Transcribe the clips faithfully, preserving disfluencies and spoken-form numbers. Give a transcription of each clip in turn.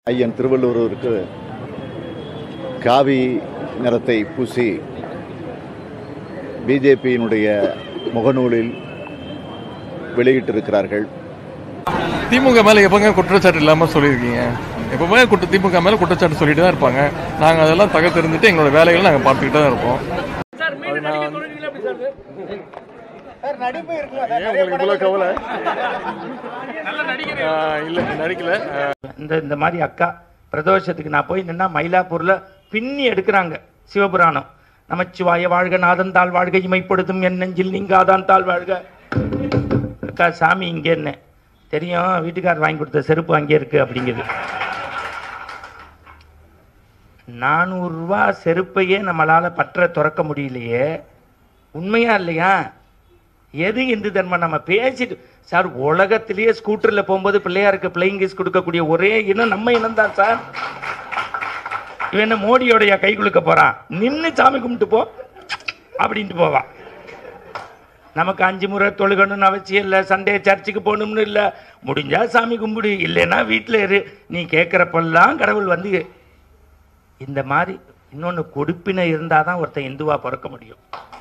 ஐயன் திருவள்ளுவருக்கு காவி நிறத்தை பூசி பிஜேபியினுடைய முகநூலில் வெளியிட்டிருக்கிறார்கள். திமுக மேல எப்பங்க குற்றச்சாட்டு இல்லாம சொல்லியிருக்கீங்க? எப்பவுமே குற்ற திமுக மேல குற்றச்சாட்டு சொல்லிட்டு தான் இருப்பாங்க. நாங்க அதெல்லாம் தகர்த்தெறிஞ்சிட்டு எங்களோட வேலைகளை நாங்க பார்த்துக்கிட்டு தான் இருப்போம். இந்த மாதிரி அக்கா பிரதோஷத்துக்கு நான் போய் நின்னா மயிலாப்பூர்ல பின்னி எடுக்கிறாங்க சிவபுராணம். நமச்சிவாய வாழ்க, நாதன் தாழ் வாழ்க, இமைப்படுத்தும் என் நெஞ்சில் நீங்காதான் தாழ் வாழ்க. அக்கா சாமி இங்கே என்ன தெரியும், வீட்டுக்காரர் வாங்கி கொடுத்த செருப்பு அங்கே இருக்கு அப்படிங்குது. நானூறு ரூபா செருப்பையே நம்மளால பற்ற துறக்க முடியலையே, உண்மையா இல்லையா? எது இந்து தர்மம்? நம்ம பேசிட்டு சார், உலகத்திலேயே ஸ்கூட்டர்ல போகும்போது பிள்ளையாருக்கு பிளேயிங் கிஸ் கொடுக்கக்கூடிய ஒரே இனம் நம்ம இனம் தான் சார். இவன் என்ன மோடியோடைய கை குலுக்க போறான்? நின்று சாமி கும்பிட்டு போ அப்படின்ட்டு போவான். நமக்கு அஞ்சு முறை தொழுகணும்னு அவசியம் இல்லை, சண்டே சர்ச்சுக்கு போகணும்னு இல்லை, முடிஞ்சா சாமி கும்பிடு, இல்லைன்னா வீட்டில் இரு. நீ கேட்குறப்பெல்லாம் கடவுள் வந்து இந்த மாதிரி இன்னொன்று கொடுப்பினை இருந்தால் தான் ஒருத்தன் இந்துவா பிறக்க முடியும்.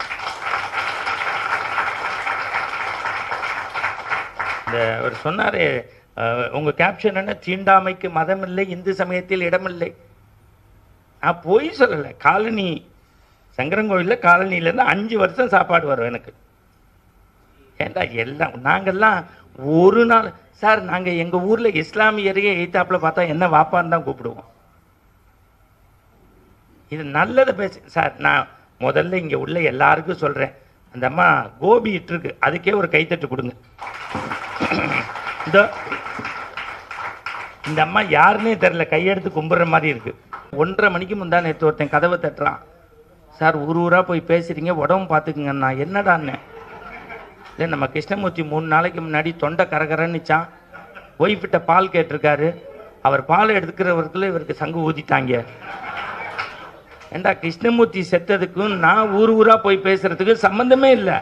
இந்த அவர் சொன்னாரே, உங்கள் கேப்ஷன் என்ன, தீண்டாமைக்கு மதம் இல்லை, இந்து சமயத்தில் இடமில்லை. நான் போய் சொல்லலை. காலனி சங்கரங்கோவிலில் காலனியிலேருந்து அஞ்சு வருஷம் சாப்பாடு வரும் எனக்கு. ஏண்டா எல்லாம் நாங்கள்லாம் ஒரு நாள் சார், நாங்கள் எங்கள் ஊரில் இஸ்லாமியரையே எய்த்தாப்பில் பார்த்தா என்ன வாப்பான்னு தான் கூப்பிடுவோம். இது நல்லதை பேச சார். நான் முதல்ல இங்கே உள்ள எல்லாருக்கும் சொல்கிறேன், அந்த அம்மா கோபி இட்டுருக்கு, அதுக்கே ஒரு கைத்தட்டு கொடுங்க. இந்த இந்த அம்மா யாருன்னே தெரில, கையெடுத்து கும்பிட்ற மாதிரி இருக்கு. ஒன்றரை மணிக்கு முந்தா நேற்று ஒருத்தன் கதவை தட்டுறான். சார் ஊர் ஊராக போய் பேசுகிறீங்க, உடம்பு பார்த்துக்குங்கண்ணா. என்னடான்னு இல்லை, நம்ம கிருஷ்ணமூர்த்தி மூணு நாளைக்கு முன்னாடி தொண்டை கரகரன்னுச்சான், ஒய்ஃபிட்ட பால் கேட்டிருக்காரு, அவர் பால் எடுத்துக்கிறவருக்குள்ள இவருக்கு சங்கு ஊதிட்டாங்க. ஏண்டா கிருஷ்ணமூர்த்தி செத்ததுக்கும் நான் ஊர் ஊராக போய் பேசுறதுக்கு சம்மந்தமே இல்லை.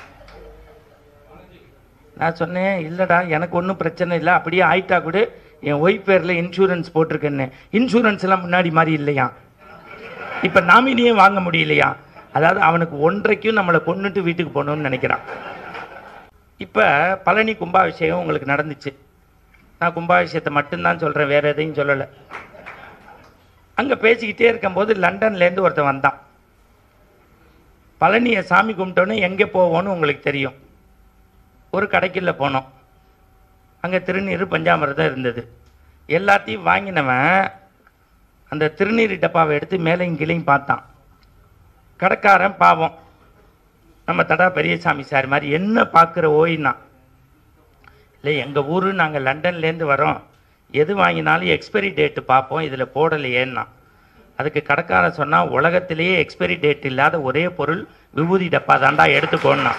நான் சொன்னேன், இல்லைடா எனக்கு ஒன்றும் பிரச்சனை இல்லை, அப்படியே ஆயிட்டா கூட என் ஒய்ஃப் பேரில் இன்சூரன்ஸ் போட்டிருக்கேன்னு. இன்சூரன்ஸ் எல்லாம் முன்னாடி மாதிரி இல்லையா, இப்போ நாமினியே வாங்க முடியலையா? அதாவது அவனுக்கு ஒன்றைக்கும் நம்மளை கொண்டுட்டு வீட்டுக்கு போகணும்னு நினைக்கிறான். இப்போ பழனி கும்பாபிஷேகம் உங்களுக்கு நடந்துச்சு. நான் கும்பாபிஷேகத்தை மட்டும்தான் சொல்கிறேன், வேறு எதையும் சொல்லலை. அங்கே பேசிக்கிட்டே இருக்கும்போது லண்டன்லேருந்து ஒருத்தன் வந்தான். பழனியை சாமி கும்பிட்டோன்னு எங்கே போவோன்னு உங்களுக்கு தெரியும். ஒரு கடைக்குள்ள போனோம், அங்கே திருநீர் பஞ்சாமிரதம் இருந்தது. எல்லாத்தையும் வாங்கினவன் அந்த திருநீர் டப்பாவை எடுத்து மேலையும் கீழையும் பார்த்தான். கடைக்காரன் பாவம், நம்ம தடா பெரியசாமி சார் மாதிரி, என்ன பார்க்குற ஓய்னா. இல்லை எங்கள் ஊர், நாங்கள் லண்டன்லேருந்து வரோம், எது வாங்கினாலும் எக்ஸ்பைரி டேட்டு பார்ப்போம், இதில் போடலையேன்னா. அதுக்கு கடைக்காரன் சொன்னால், உலகத்திலேயே எக்ஸ்பைரி டேட் இல்லாத ஒரே பொருள் விபூதி டப்பா தாண்டா, எடுத்துக்கோன்னா.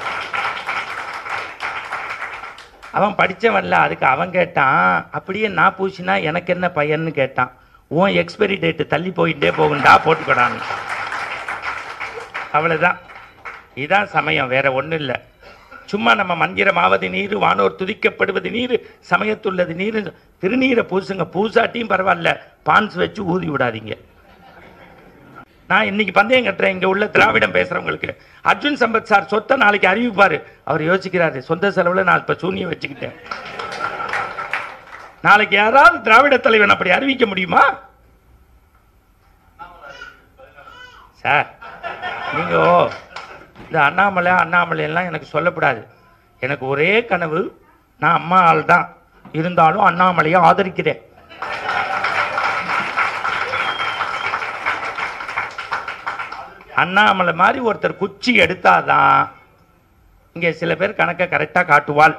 அவன் படித்தவன்ல, அதுக்கு அவன் கேட்டான், அப்படியே நான் பூசினா எனக்கு என்ன பையன்னு கேட்டான். உன் எக்ஸ்பைரி டேட்டு தள்ளி போயிட்டே போகுண்டா, போட்டுக்கொடான்னு. அவ்வளோதான், இதுதான் சமயம், வேற ஒன்றும் இல்லை. சும்மா நம்ம மந்திரமாவது நீர், வானோர் துதிக்கப்படுவது நீர், சமயத்துள்ளது நீர், திருநீரை பூசுங்க. பூசாட்டியும் பரவாயில்ல, பான்ஸ் வச்சு ஊதி விடாதீங்க. நான் இன்னைக்கு பந்தயம் கட்டுறேன், இங்கே உள்ள திராவிடம் பேசுகிறவங்களுக்கு, அர்ஜுன் சம்பத் சார் சொத்தை நாளைக்கு அறிவிப்பார். அவர் யோசிக்கிறாரு, சொந்த செலவில் நான் இப்போ சூனியம் வச்சுக்கிட்டேன், நாளைக்கு யாராவது திராவிட தலைவன் அப்படி அறிவிக்க முடியுமா சார்? நீங்கள் இந்த அண்ணாமலை அண்ணாமலையெல்லாம் எனக்கு சொல்லக்கூடாது. எனக்கு ஒரே கனவு, நான் அம்மா ஆள் தான், இருந்தாலும் அண்ணாமலையை ஆதரிக்கிறேன். அண்ணாமலை மாதிரி ஒருத்தர் குச்சி எடுத்தாதான் இங்கே சில பேர் கணக்கை கரெக்டாக காட்டுவாள்.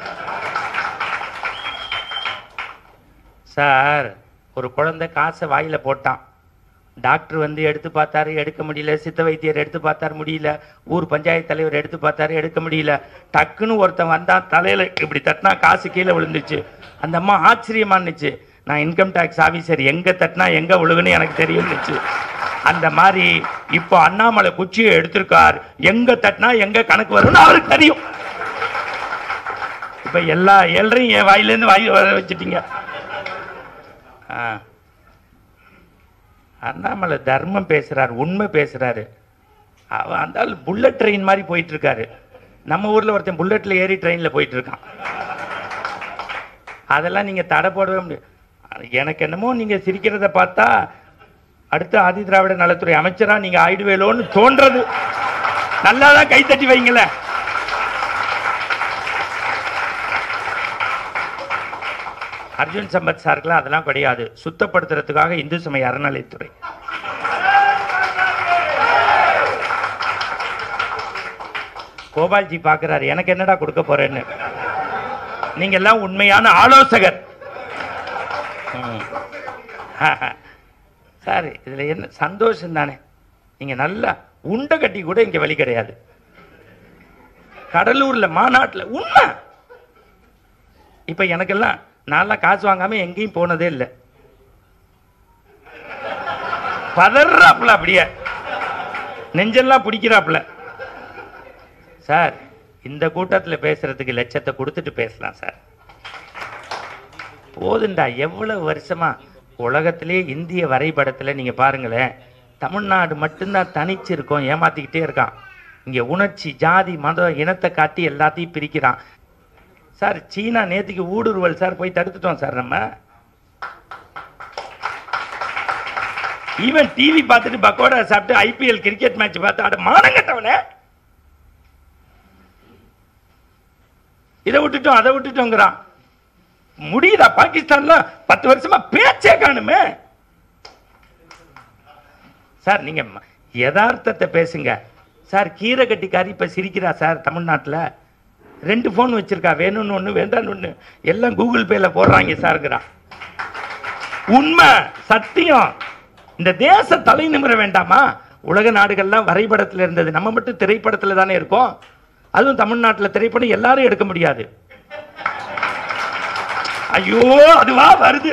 சார், ஒரு குழந்தை காசை வாயில் போட்டான், டாக்டர் வந்து எடுத்து பார்த்தாரு, எடுக்க முடியல. சித்த வைத்தியர் எடுத்து பார்த்தாரு, முடியல. ஊர் பஞ்சாயத்து தலைவர் எடுத்து பார்த்தாரு, எடுக்க முடியல. டக்குன்னு ஒருத்தன் வந்தான், தலையில் இப்படி தட்டினா காசு கீழே விழுந்துச்சு. அந்த அம்மா ஆச்சரியமானுச்சு, நான் இன்கம் டேக்ஸ் ஆஃபீஸர், எங்கே தட்டினா எங்கே விழுகுன்னு எனக்கு தெரியும்னுச்சு. அந்த மாதிரி இப்போ அண்ணாமலை குச்சியை எடுத்திருக்கார், எங்க தட்டினா எங்க கணக்கு வரும்னு அவருக்கு தெரியும். இப்போ எல்லா ஏழரையும் என் வாயிலேருந்து வாய் வர வச்சுட்டீங்க. அண்ணாமலை தர்மம் பேசுறாரு, உண்மை பேசுறாரு. அவன் அந்த ஆள் புல்லட் ட்ரெயின் மாதிரி போயிட்டு இருக்காரு. நம்ம ஊர்ல ஒருத்தன் புல்லட்ல ஏறி ட்ரெயின்ல போயிட்டு இருக்கான். அதெல்லாம் நீங்க தடை போடவே முடியாது. எனக்கு என்னமோ நீங்க சிரிக்கிறத பார்த்தா அடுத்த ஆதி திராவிட நலத்துறை அமைச்சரா நீங்க ஆயிடுவேலோன்னு தோன்றது. நல்லாதான் கைத்தட்டி வைங்களேன். அர்ஜுன் சம்பத் சாருக்குலாம் அதெல்லாம் கிடையாது. சுத்தப்படுத்துறதுக்காக இந்து சமய அறநிலைத்துறை. கோபால்ஜி பாக்குறாரு, எனக்கு என்னடா கொடுக்க போறேன்னு. நீங்க எல்லாம் உண்மையான ஆலோசகர் சார். இதுல என்ன சந்தோஷம் தானே. நீங்க நல்லா உண்டை கட்டி கூட இங்க வழி கிடையாது. கடலூர்ல மாநாட்டில் உண்மை. இப்ப எனக்கெல்லாம் நான்லாம் காசு வாங்காம எங்கேயும் போனதே இல்லை. பதறாப்புல, அப்படியே நெஞ்செல்லாம் பிடிக்கிறாப்புல. சார் இந்த கூட்டத்தில் பேசுறதுக்கு லட்சத்தை கொடுத்துட்டு பேசலாம் சார். போதுண்டா. எவ்வளவு வருஷமா உலகத்திலே இந்திய வரைபடத்தில் நீங்க பாருங்களேன், தமிழ்நாடு மட்டும்தான் தனிச்சிருக்கோம், ஏமாத்திக்கிட்டே இருக்கான். இங்க உணர்ச்சி, ஜாதி, மதம், இனத்தை காட்டி எல்லாத்தையும் பிரிக்கிறான் சார். சீனா நேற்றுக்கு ஊடுருவல் சார், போய் தடுத்துட்டோம் சார். நம்ம ஈவன் டிவி பார்த்துட்டு பக்கோடா சாப்பிட்டு ஐபிஎல் கிரிக்கெட் மேட்ச் பார்த்து ஆட மானங்கட்டவனே. இதை விட்டுட்டோம் அதை விட்டுட்டோங்கிறான். முடியுதா? பாகிஸ்தான்ல பத்து வருஷமா பேச்சே காணுமே சார். நீங்க யதார்த்தத்தை பேசுங்க சார். கீரை கட்டிக்காரி இப்ப சிரிக்கிறா சார். தமிழ்நாட்டில் ரெண்டு போன் வச்சிருக்கா, வேணும்னு ஒண்ணு வேண்டான்னு ஒண்ணு, எல்லாம் கூகுள் பேல போடுறாங்க சார்ங்கிறா. உண்மை, சத்தியம். இந்த தேச தலை நிமிர வேண்டாமா? உலக நாடுகள்லாம் வரைபடத்தில் இருந்தது, நம்ம மட்டும் திரைப்படத்தில் தானே இருக்கோம். அதுவும் தமிழ்நாட்டில் திரைப்படம் எல்லாரும் எடுக்க முடியாது. ஐயோ அதுவா வருது.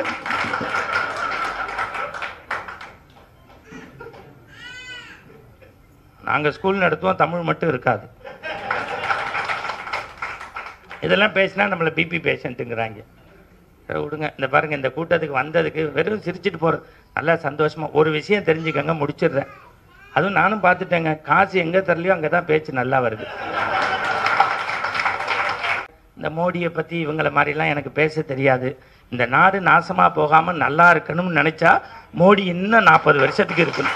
நாங்க ஸ்கூல் நடத்துவோம், தமிழ் மட்டும் இருக்காது. இதெல்லாம் பேசினா நம்மளை பிபி பேஷண்ட்டுங்கிறாங்க. விடுங்க. இந்த பாருங்க, இந்த கூட்டத்துக்கு வந்ததுக்கு வெறும் சிரிச்சுட்டு போறது நல்லா சந்தோஷமா. ஒரு விஷயம் தெரிஞ்சுக்கங்க, முடிச்சிடுறேன். அதுவும் நானும் பார்த்துட்டேங்க, காசு எங்க தரலையோ அங்கதான் பேச்சு நல்லா வருது. இந்த மோடியை பத்தி இவங்களை மாதிரிலாம் எனக்கு பேச தெரியாது. இந்த நாடு நாசமா போகாம நல்லா இருக்கணும்னு நினைச்சா மோடி இன்னும் நாற்பது வருஷத்துக்கு இருக்கணும்.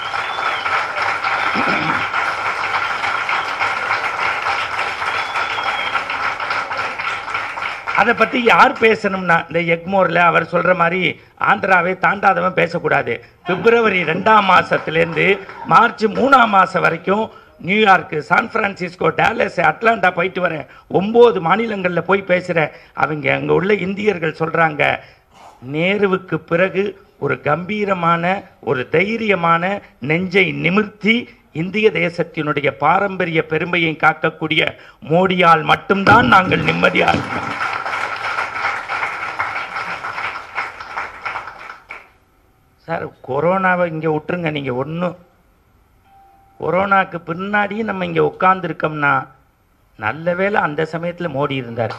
அதை பத்தி யார் பேசணும்னா, இந்த எக்மோர்ல அவர் சொல்ற மாதிரி ஆந்திராவை தாண்டாதவன் பேசக்கூடாது. பிப்ரவரி ரெண்டாம் மாசத்திலேருந்து மார்ச் மூணாம் மாசம் வரைக்கும் நியூயார்க்கு, சான் பிரான்சிஸ்கோ, டாலஸ், அட்லாண்டா போயிட்டு வரேன். ஒன்பது மாநிலங்களில் போய் பேசுகிறேன். அவங்க அங்கே உள்ள இந்தியர்கள் சொல்கிறாங்க, நேருவுக்கு பிறகு ஒரு கம்பீரமான, ஒரு தைரியமான, நெஞ்சை நிமிர்த்தி இந்திய தேசத்தினுடைய பாரம்பரிய பெருமையை காக்கக்கூடிய மோடியால் மட்டும்தான் நாங்கள் நிம்மதியாக இருக்கோம். சார் கொரோனாவை இங்கே விட்டுருங்க. நீங்கள் ஒன்றும் கொரோனாக்கு பின்னாடியும் நம்ம இங்கே உட்கார்ந்துருக்கோம்னா நல்ல வேளை அந்த சமயத்தில் மோடி இருந்தார்.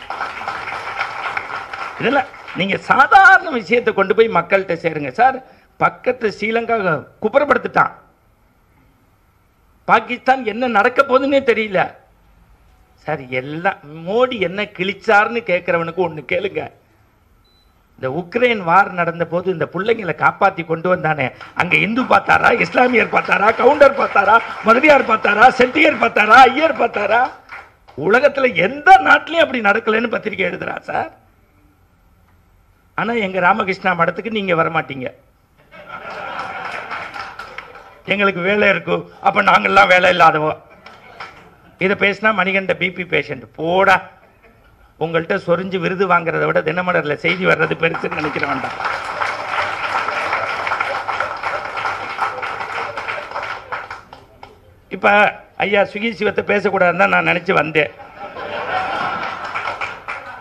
இதெல்லாம் நீங்கள் சாதாரண விஷயத்தை கொண்டு போய் மக்கள்கிட்ட சேருங்க சார். பக்கத்து ஸ்ரீலங்கா குப்புறப்படுத்திட்டான். பாகிஸ்தான் என்ன நடக்க போகுதுன்னே தெரியல சார். எல்லாம் மோடி என்ன கிழிச்சார்னு கேட்குறவனுக்கு ஒன்று கேளுங்க. இந்த உக்ரைன் வார் நடந்த போது இந்த பிள்ளைங்களை காப்பாற்றி கொண்டு வந்தானே, அங்கே இந்து பார்த்தாரா, இஸ்லாமியர் பார்த்தாரா, கவுண்டர் பார்த்தாரா, மதுரையார் பார்த்தாரா, செட்டியர் பார்த்தாரா, ஐயர் பார்த்தாரா? உலகத்தில் எந்த நாட்டிலையும் அப்படி நடக்கலைன்னு பத்திரிக்கை எழுதுறா சார். ஆனால் எங்கள் ராமகிருஷ்ணா மடத்துக்கு நீங்கள் வரமாட்டீங்க. எங்களுக்கு வேலை இருக்கும், அப்போ நாங்கள்லாம் வேலை இல்லாதவோ. இதை பேசினா மணிகண்ட பிபி பேஷண்ட் போடா. உங்கள்கிட்ட சொரிஞ்சு விருது வாங்குறத விட தினமலரில் செய்தி வர்றது பெருசுன்னு நினைக்கிற வேண்டாம். இப்ப ஐயா சுகி சிவத்தை பேசக்கூடாதுன்னு தான் நான் நினைச்சு வந்தேன்.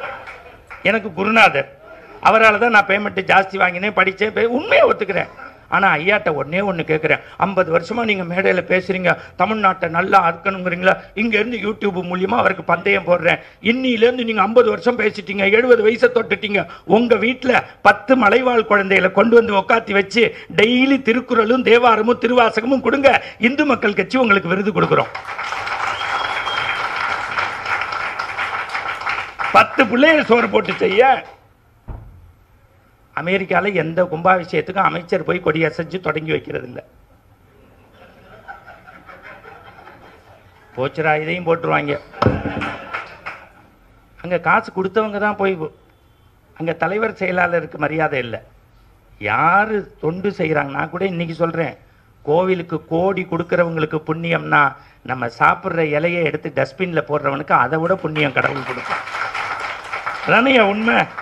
எனக்கு குருநாதர், அவரால் தான் நான் பேமெண்ட் ஜாஸ்தி வாங்கினேன், படித்தேன், உண்மையை ஒத்துக்கிறேன். ஆனால் ஐயாட்ட ஒன்னே ஒன்று கேட்குறேன், ஐம்பது வருஷமாக நீங்கள் மேடையில் பேசுகிறீங்க, தமிழ்நாட்டை நல்லா ஆக்கணுங்கிறீங்களா, இங்கேருந்து யூடியூப் மூலியமாக அவருக்கு பந்தயம் போடுறேன், இன்னிலேருந்து நீங்கள் ஐம்பது வருஷம் பேசிட்டீங்க, எழுபது வயசை தொட்டுட்டீங்க, உங்கள் வீட்டில் பத்து மலைவாழ் குழந்தைகளை கொண்டு வந்து உட்காத்தி வச்சு டெய்லி திருக்குறளும் தேவாரமும் திருவாசகமும் கொடுங்க, இந்து மக்கள் கட்சி உங்களுக்கு விருது கொடுக்குறோம். பத்து பிள்ளைய சோறு போட்டு செய்ய. அமெரிக்காவில் எந்த கும்பாபிஷேகத்துக்கும் அமைச்சர் போய் கொடி அசைச்சு தொடங்கி வைக்கிறது இல்லை. போச்சுரா, இதையும் போட்டுருவாங்க. அங்கே காசு கொடுத்தவங்க தான் போய், அங்கே தலைவர் செயலாளருக்கு மரியாதை இல்லை. யார் தொண்டு செய்கிறாங்க, நான் கூட இன்னைக்கு சொல்கிறேன், கோவிலுக்கு கோடி கொடுக்குறவங்களுக்கு புண்ணியம்னா நம்ம சாப்பிட்ற இலையை எடுத்து டஸ்ட்பினில் போடுறவனுக்கு அதை விட புண்ணியம் கடவுள் கொடுக்கும். அதானே உண்மை.